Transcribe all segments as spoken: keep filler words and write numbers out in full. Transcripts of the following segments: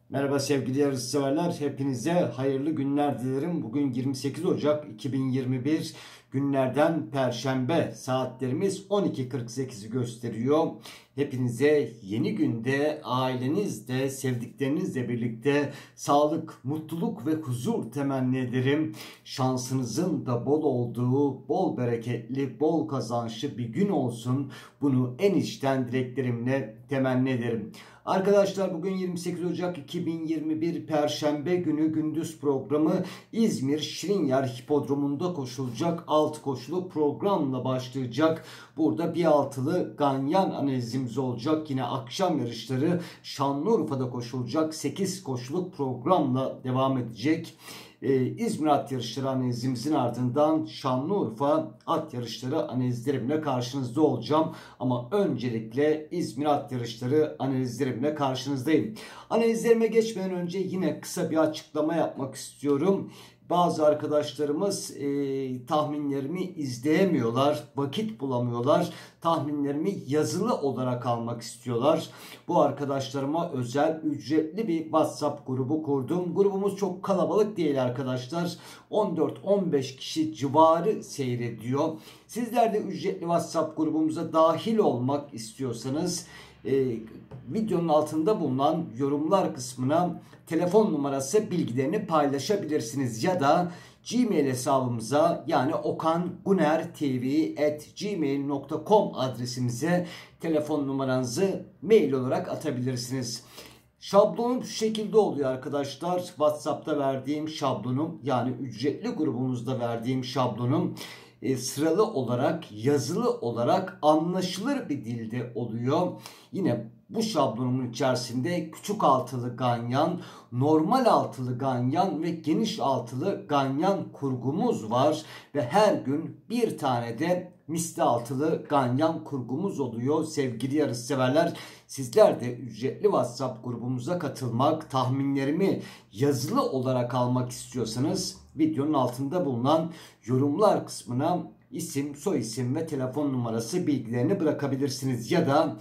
Merhaba sevgili yarışseverler. Hepinize hayırlı günler dilerim. Bugün yirmi sekiz Ocak iki bin yirmi bir günlerden Perşembe. Saatlerimiz on iki kırk sekizi gösteriyor. Hepinize yeni günde ailenizle, sevdiklerinizle birlikte sağlık, mutluluk ve huzur temenni ederim. Şansınızın da bol olduğu, bol bereketli, bol kazançlı bir gün olsun. Bunu en içten dileklerimle temenni ederim. Arkadaşlar bugün yirmi sekiz Ocak iki bin yirmi bir Perşembe günü gündüz programı İzmir Şirinyer Hipodromu'nda koşulacak altı koşulu programla başlayacak. Burada bir altılı ganyan analizimiz olacak. Yine akşam yarışları Şanlıurfa'da koşulacak sekiz koşuluk programla devam edecek. Ee, İzmir at yarışları analizimizin ardından Şanlıurfa at yarışları analizlerimle karşınızda olacağım. Ama öncelikle İzmir at yarışları analizlerimle karşınızdayım. Analizlerime geçmeden önce yine kısa bir açıklama yapmak istiyorum. Bazı arkadaşlarımız e, tahminlerimi izleyemiyorlar, vakit bulamıyorlar. Tahminlerimi yazılı olarak almak istiyorlar. Bu arkadaşlarıma özel ücretli bir WhatsApp grubu kurdum. Grubumuz çok kalabalık değil arkadaşlar. on dört on beş kişi civarı seyrediyor. Sizler de ücretli WhatsApp grubumuza dahil olmak istiyorsanız Ee, videonun altında bulunan yorumlar kısmına telefon numarası bilgilerini paylaşabilirsiniz ya da Gmail hesabımıza yani okangunertv at gmail nokta com adresimize telefon numaranızı mail olarak atabilirsiniz. Şablonum şu şekilde oluyor arkadaşlar. WhatsApp'ta verdiğim şablonum yani ücretli grubumuzda verdiğim şablonum E, sıralı olarak yazılı olarak anlaşılır bir dilde oluyor. Yine bu şablonumun içerisinde küçük altılı ganyan, normal altılı ganyan ve geniş altılı ganyan kurgumuz var. Ve her gün bir tane de misli altılı ganyan kurgumuz oluyor sevgili yarışseverler. Sizler de ücretli WhatsApp grubumuza katılmak, tahminlerimi yazılı olarak almak istiyorsanız videonun altında bulunan yorumlar kısmına isim, soyisim ve telefon numarası bilgilerini bırakabilirsiniz. Ya da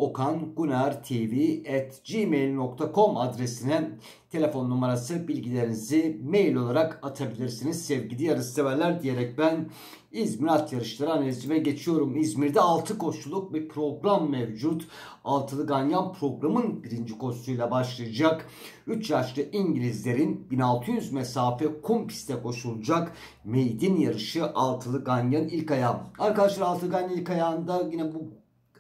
okangunertv at gmail nokta com adresine telefon numarası bilgilerinizi mail olarak atabilirsiniz sevgili yarışseverler diyerek ben İzmir at yarışları analizime geçiyorum. İzmir'de altı koşuluk bir program mevcut. Altılı ganyan programın birinci koşusuyla başlayacak. üç yaşlı İngilizlerin bin altı yüz mesafe kum pistte koşulacak maiden yarışı altılı ganyan ilk ayağı. Arkadaşlar altılı ganyan ilk ayağında yine bu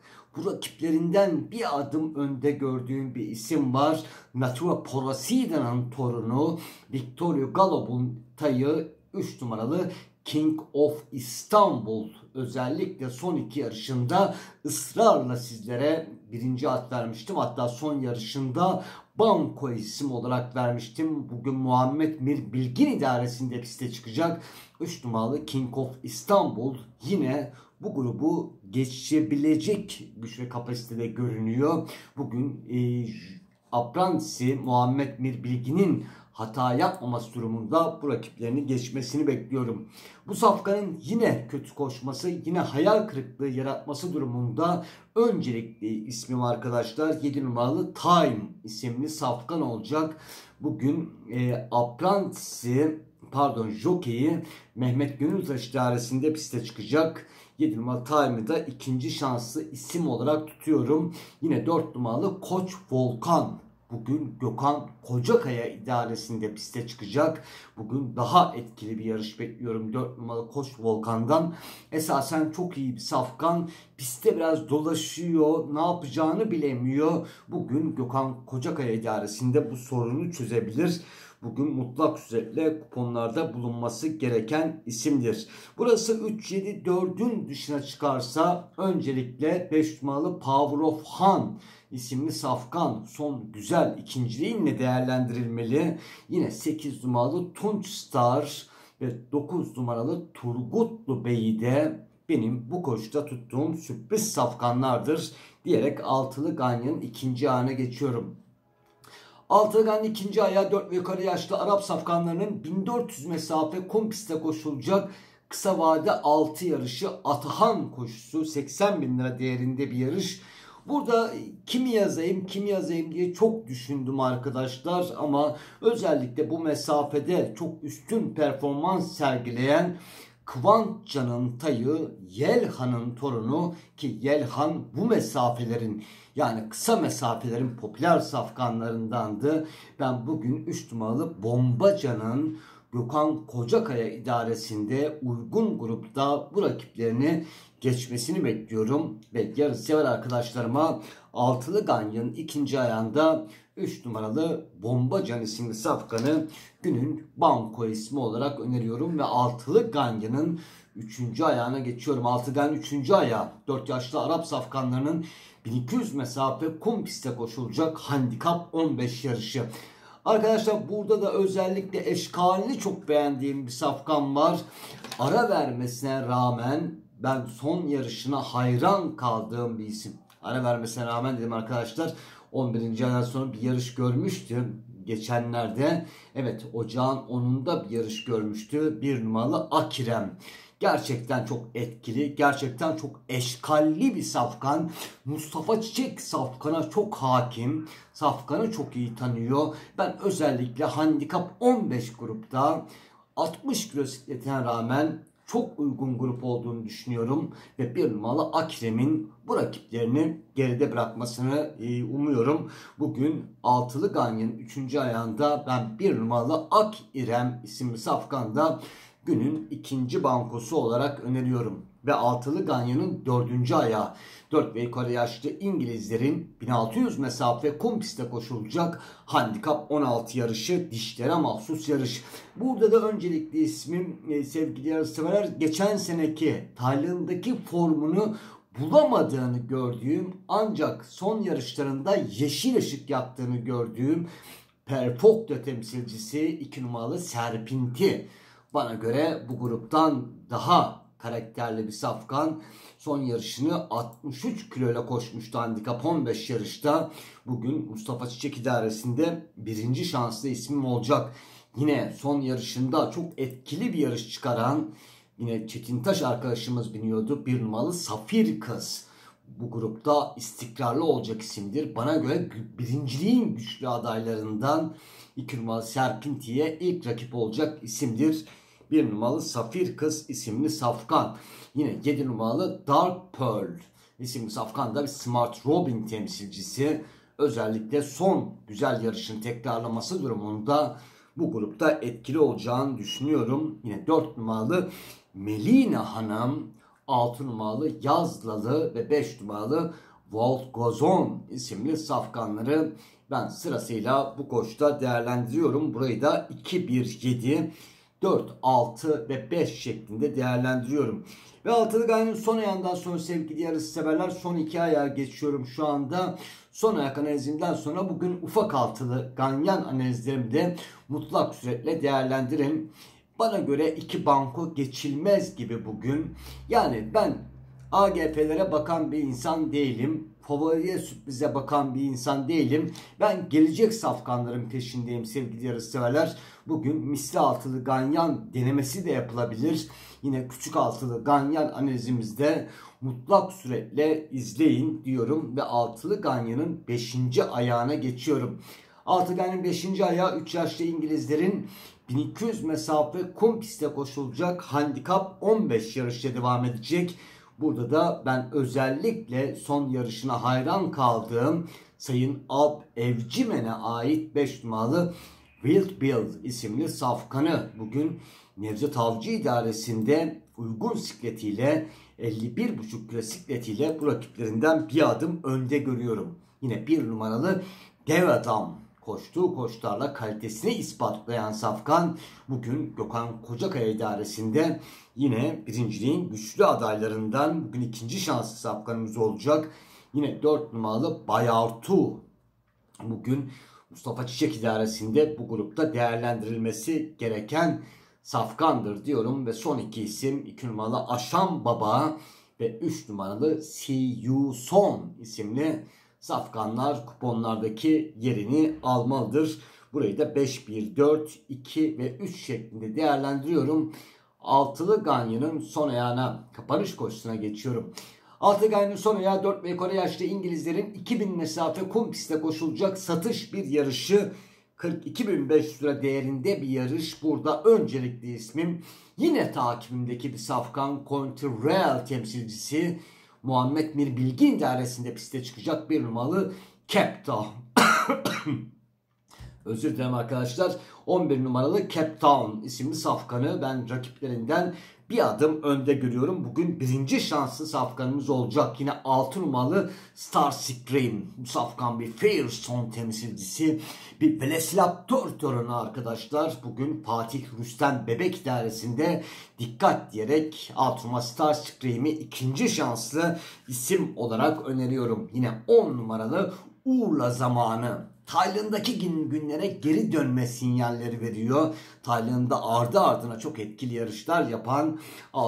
Bu rakiplerinden bir adım önde gördüğüm bir isim var. Natura Porasida'nın torunu Victorio Galop'un tayı üç numaralı King of İstanbul. Özellikle son iki yarışında ısrarla sizlere birinci at vermiştim. Hatta son yarışında Banko isim olarak vermiştim. Bugün Muhammed Mir Bilgin idaresinde piste çıkacak. üç numaralı King of İstanbul yine bu grubu geçebilecek güç ve kapasitede görünüyor. Bugün e, Aprantisi Muhammed Mir Bilgin'in hata yapmaması durumunda bu rakiplerini geçmesini bekliyorum. Bu safkanın yine kötü koşması, yine hayal kırıklığı yaratması durumunda öncelikli ismim arkadaşlar yedi numaralı Time isimli safkan olacak. Bugün e, Aprantisi pardon jokeyi Mehmet Gönültaş idaresinde piste çıkacak. yedi numaralı Time'ı da ikinci şanslı isim olarak tutuyorum. Yine dört numaralı Koç Volkan. Bugün Gökhan Kocakaya idaresinde piste çıkacak. Bugün daha etkili bir yarış bekliyorum dört numaralı Koç Volkan'dan. Esasen çok iyi bir safkan. Pistte biraz dolaşıyor. Ne yapacağını bilemiyor. Bugün Gökhan Kocakaya idaresinde bu sorunu çözebilir. Bugün mutlak suretle kuponlarda bulunması gereken isimdir. Burası üç yedi dördün dışına çıkarsa öncelikle beş numaralı Power of Han isimli safkan son güzel ikinciliğinle değerlendirilmeli. Yine sekiz numaralı Tunç Star ve dokuz numaralı Turgutlu Bey'i de benim bu koşuda tuttuğum sürpriz safkanlardır diyerek altılı ganyanın ikinci ayağına geçiyorum. Altılı ganyanın ikinci ayağı dört ve yukarı yaşlı Arap safkanlarının bin dört yüz mesafe kum pistte koşulacak kısa vade altı yarışı Atahan koşusu seksen bin lira değerinde bir yarış. Burada kimi yazayım kimi yazayım diye çok düşündüm arkadaşlar, ama özellikle bu mesafede çok üstün performans sergileyen Kıvanç Can'ın Yelhan'ın torunu, ki Yelhan bu mesafelerin, yani kısa mesafelerin popüler safkanlarındandı. Ben bugün üç numaralı Bombaca'nın Gökhan Kocakaya idaresinde uygun grupta bu rakiplerini geçmesini bekliyorum. Ve yarış sever arkadaşlarıma altılı Ganyan'ın ikinci ayağında üç numaralı Bombacan isimli safkanı günün banko ismi olarak öneriyorum. Ve altılı Ganyan'ın üçüncü ayağına geçiyorum. altılı Ganyan üçüncü ayağı dört yaşlı Arap safkanlarının bin iki yüz mesafe kum pistte koşulacak handikap on beş yarışı. Arkadaşlar burada da özellikle eşkalini çok beğendiğim bir safkan var. Ara vermesine rağmen ben son yarışına hayran kaldığım bir isim. Ara vermesine rağmen dedim arkadaşlar. on birinci aydan sonra bir yarış görmüştü geçenlerde. Evet, ocağın onunda bir yarış görmüştü. Bir numaralı Akirem. Gerçekten çok etkili, gerçekten çok eşkalli bir safkan. Mustafa Çiçek safkana çok hakim, safkanı çok iyi tanıyor. Ben özellikle handikap on beş grupta altmış kilo sikletine rağmen çok uygun grup olduğunu düşünüyorum. Ve bir numaralı Akrem'in bu rakiplerini geride bırakmasını umuyorum. Bugün altılı Ganyan'ın üçüncü ayağında ben bir numaralı Ak İrem isimli safkanda günün ikinci bankosu olarak öneriyorum. Ve altılı Ganyan'ın dördüncü ayağı dört ve yukarı yaşlı İngilizlerin bin altı yüz mesafe kum pistte koşulacak handikap on altı yarışı, dişlere mahsus yarış. Burada da öncelikli ismim e, sevgili yarışseverler, geçen seneki Tayland'daki formunu bulamadığını gördüğüm, ancak son yarışlarında yeşil ışık yaktığını gördüğüm Perfecto temsilcisi iki numaralı Serpinti. Bana göre bu gruptan daha karakterli bir safkan. Son yarışını altmış üç kilo ile koşmuştu handikap on beş yarışta. Bugün Mustafa Çiçek idaresinde birinci şanslı ismim olacak. Yine son yarışında çok etkili bir yarış çıkaran, yine Çetintaş arkadaşımız biniyordu, bir numaralı Safir Kız. Bu grupta istikrarlı olacak isimdir. Bana göre birinciliğin güçlü adaylarından iki numaralı Serpinti'ye ilk rakip olacak isimdir. bir numaralı Safir Kız isimli safkan. Yine yedi numaralı Dark Pearl isimli safkan da bir Smart Robin temsilcisi. Özellikle son güzel yarışın tekrarlaması durumunda bu grupta etkili olacağını düşünüyorum. Yine dört numaralı Melina Hanım, altı numaralı Yazlalı ve beş numaralı Volt Goes On isimli safkanları ben sırasıyla bu koşuda değerlendiriyorum. Burayı da iki bir yedi, dört, altı ve beş şeklinde değerlendiriyorum. Ve altılı Ganyan'ın son ayağından sonra sevgili yarış severler, son iki ayağa geçiyorum şu anda. Son ayak analizimden sonra bugün ufak altılı Ganyan analizlerimi de mutlak suretle değerlendirin. Bana göre iki banko geçilmez gibi bugün. Yani ben A G P'lere bakan bir insan değilim. Favoriye sürprize bakan bir insan değilim. Ben gelecek safkanların peşindeyim sevgili yarışseverler. Bugün misli altılı Ganyan denemesi de yapılabilir. Yine küçük altılı Ganyan analizimizde mutlak suretle izleyin diyorum. Ve altılı Ganyan'ın beşinci ayağına geçiyorum. altılı Ganyan'ın beşinci ayağı üç yaşlı İngilizlerin bin iki yüz mesafe kum pistte koşulacak handikap on beş yarışta devam edecek. Burada da ben özellikle son yarışına hayran kaldığım Sayın Alp Evcimen'e ait beş numaralı Wild Bill isimli safkanı bugün Nevzat Avcı idaresinde uygun sikletiyle elli bir buçuk kilo sikletiyle bu rakiplerinden bir adım önde görüyorum. Yine bir numaralı Dev Adam koştuğu koşularla kalitesini ispatlayan safkan bugün Gökhan Kocakaya idaresinde yine birinciliğin güçlü adaylarından. Bugün ikinci şanslı safkanımız olacak. Yine dört numaralı Bayartu bugün Mustafa Çiçek idaresinde bu grupta değerlendirilmesi gereken safkandır diyorum. Ve son iki isim iki numaralı Aşam Baba ve üç numaralı See You Son isimli safkanlar kuponlardaki yerini almalıdır. Burayı da beş, bir, dört, iki ve üç şeklinde değerlendiriyorum. Altılı Ganyan'ın son ayağına, kapanış koşusuna geçiyorum. Altıgay'ın son ayağı dört ve yukarı yaşlı İngilizlerin iki bin mesafe kum pistte koşulacak satış bir yarışı. kırk iki bin beş yüz lira değerinde bir yarış. Burada öncelikli ismim yine takibimdeki bir safkan Conti-Real temsilcisi Muhammed Mir Bilgin idaresinde piste çıkacak bir numaralı Cape Town. Özür dilerim arkadaşlar. on bir numaralı Cape Town isimli safkanı ben rakiplerinden bir adım önde görüyorum. Bugün birinci şanslı safkanımız olacak. Yine altı numaralı Star Scream. Bu safkan bir Firestone temsilcisi. Bir Velociraptor torunu arkadaşlar. Bugün Fatih Rüstem Bebek idaresinde dikkat diyerek altı numaralı Star Scream'i ikinci şanslı isim olarak öneriyorum. Yine on numaralı Urla Zamanı. Tayland'daki günlere geri dönme sinyalleri veriyor. Tayland'da ardı ardına çok etkili yarışlar yapan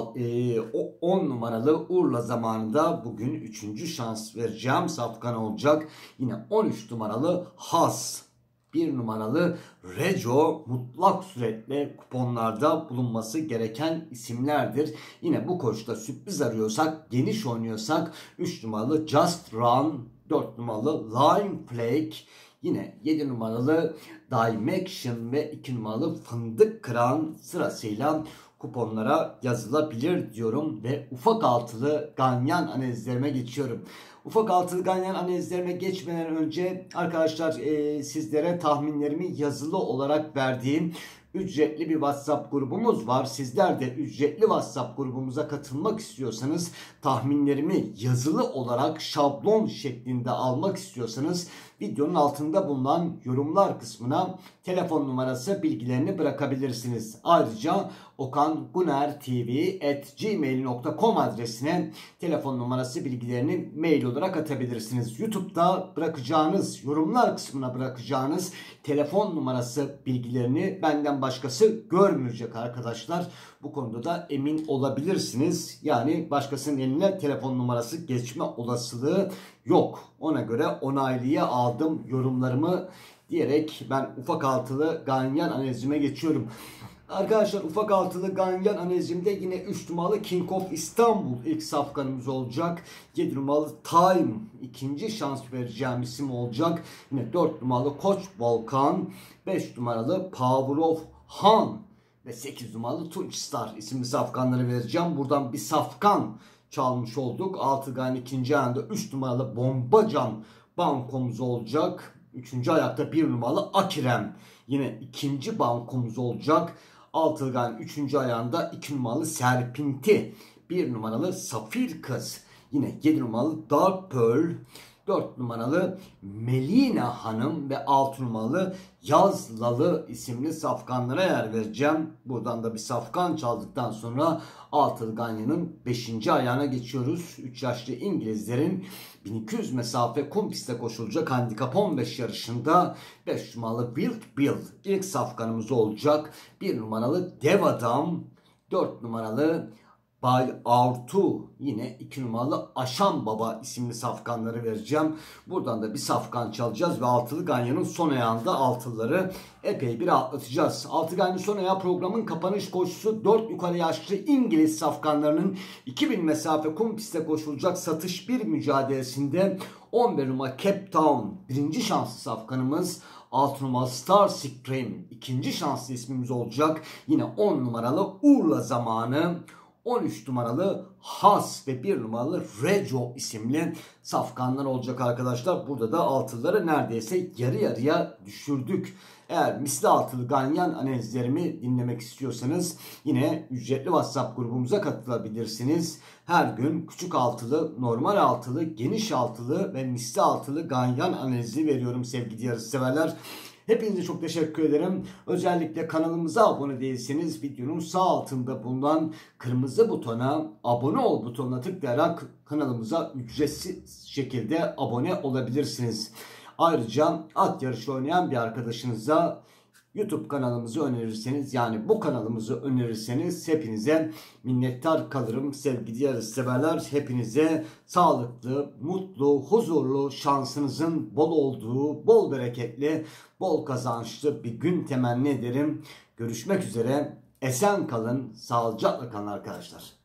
on numaralı Urla Zamanı'nda bugün üçüncü şans vereceğim safkan olacak. Yine on üç numaralı Has, bir numaralı Rejo mutlak suretle kuponlarda bulunması gereken isimlerdir. Yine bu koşuda sürpriz arıyorsak, geniş oynuyorsak üç numaralı Just Run, dört numaralı Lime Flake, yine yedi numaralı Dimension ve iki numaralı Fındık Kıran sırasıyla kuponlara yazılabilir diyorum ve ufak altılı ganyan analizlerime geçiyorum. Ufak altılı ganyan analizlerime geçmeden önce arkadaşlar e, sizlere tahminlerimi yazılı olarak verdiğim ücretli bir WhatsApp grubumuz var. Sizler de ücretli WhatsApp grubumuza katılmak istiyorsanız, tahminlerimi yazılı olarak şablon şeklinde almak istiyorsanız videonun altında bulunan yorumlar kısmına telefon numarası bilgilerini bırakabilirsiniz. Ayrıca okangunertv at gmail nokta com adresine telefon numarası bilgilerini mail olarak atabilirsiniz. YouTube'da bırakacağınız, yorumlar kısmına bırakacağınız telefon numarası bilgilerini benden başkası görmeyecek arkadaşlar. Bu konuda da emin olabilirsiniz. Yani başkasının eline telefon numarası geçme olasılığı yok. Ona göre onaylıya aldım yorumlarımı diyerek ben ufak altılı ganyan analizime geçiyorum. Arkadaşlar ufak altılı ganyan analizimde yine üç numaralı King of İstanbul ilk safkanımız olacak. yedi numaralı Time ikinci şans vereceğim isim olacak. Yine dört numaralı Koç Volkan, beş numaralı Power of Han ve sekiz numaralı Tunç Star isimli safkanları vereceğim. Buradan bir safkan çalmış olduk. altı ganyan ikinci ayağında üç numaralı Bombacan bankomuz olacak. üçüncü ayakta bir numaralı Akirem yine ikinci bankomuz olacak. altı ganyan üçüncü ayağında iki numaralı Serpinti, bir numaralı Safir Kız, yine yedi numaralı Dark Pearl, dört numaralı Melina Hanım ve altı numaralı Yazlalı isimli safkanlara yer vereceğim. Buradan da bir safkan çaldıktan sonra altılı ganyanın beşinci ayağına geçiyoruz. üç yaşlı İngilizlerin bin iki yüz mesafe kum pistte koşulacak handikap on beş yarışında beş numaralı Wild Bill ilk safkanımız olacak. bir numaralı Dev Adam, dört numaralı Bay Artu, yine iki numaralı Aşan Baba isimli safkanları vereceğim. Buradan da bir safkan çalacağız ve altılı ganyanın son ayağında altılıları epey bir atlatacağız. Altı ganyanın son ayağı programın kapanış koşusu. dört yukarı yaşlı İngiliz safkanlarının iki bin mesafe kum pistte koşulacak satış bir mücadelesinde on bir numara Cape Town birinci şanslı safkanımız, altı numaralı Star Scream ikinci şanslı ismimiz olacak. Yine on numaralı Urla Zamanı, on üç numaralı Has ve bir numaralı Rejo isimli safkanlar olacak arkadaşlar. Burada da altılıları neredeyse yarı yarıya düşürdük. Eğer misli altılı ganyan analizlerimi dinlemek istiyorsanız yine ücretli WhatsApp grubumuza katılabilirsiniz. Her gün küçük altılı, normal altılı, geniş altılı ve misli altılı ganyan analizi veriyorum sevgili yarışseverler. Hepinize çok teşekkür ederim. Özellikle kanalımıza abone değilseniz videonun sağ altında bulunan kırmızı butona, abone ol butonuna tıklayarak kanalımıza ücretsiz şekilde abone olabilirsiniz. Ayrıca at yarışı oynayan bir arkadaşınıza YouTube kanalımızı önerirseniz, yani bu kanalımızı önerirseniz hepinize minnettar kalırım sevgili yarışseverler. Hepinize sağlıklı, mutlu, huzurlu, şansınızın bol olduğu, bol bereketli, bol kazançlı bir gün temenni ederim. Görüşmek üzere. Esen kalın, sağlıcakla kalın arkadaşlar.